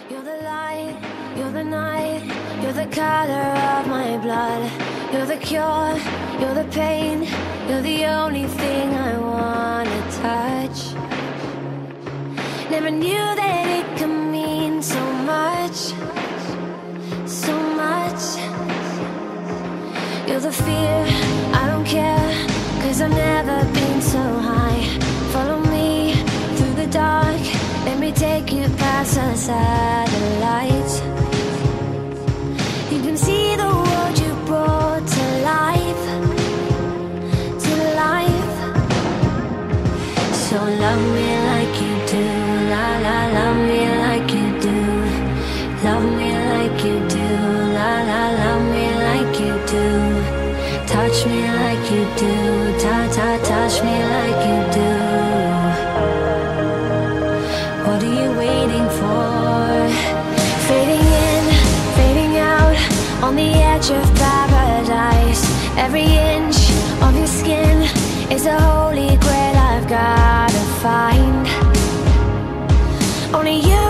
You're the light, you're the night, you're the color of my blood. You're the cure, you're the pain, you're the only thing I wanna touch. Never knew that it could mean so much, so much. You're the fear, I don't care, 'cause I've never been so high. Follow me through the dark, let me take you past the satellites. You can see the world you brought to life, to life. So love me like you do, la la, love me like you do. Love me like you do, la la, love me like you do. Touch me like you do, touch me like you do. What are you waiting for? Fading in, fading out, on the edge of paradise. Every inch of your skin is a holy grail I've gotta find. Only you